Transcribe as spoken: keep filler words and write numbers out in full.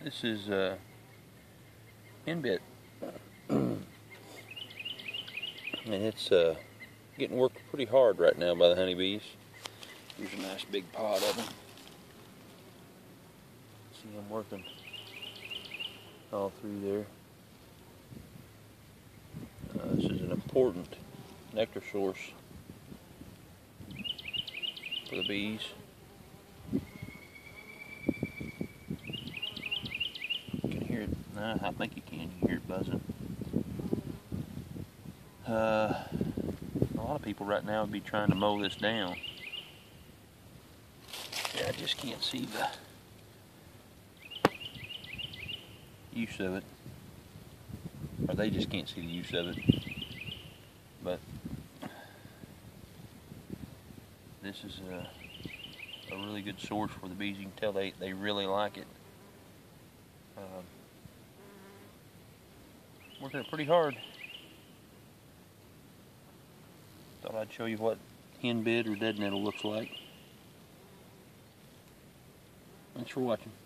This is uh, henbit, and it's uh, getting worked pretty hard right now by the honeybees. Here's a nice big pod of them. See them working all through there. Uh, this is an important nectar source for the bees. You can hear it. Nah, I think you can. You can hear it buzzing. Uh, a lot of people right now would be trying to mow this down. Yeah, I just can't see the use of it. Or they just can't see the use of it. But this is a, a really good source for the bees. You can tell they, they really like it. Um, working it pretty hard. Thought I'd show you what henbit or dead nettle looks like. Thanks for watching.